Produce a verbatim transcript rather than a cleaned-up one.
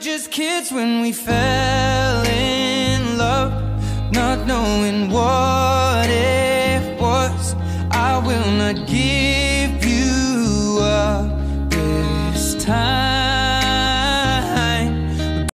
just kids when we fell in love, not knowing what it was. I will not give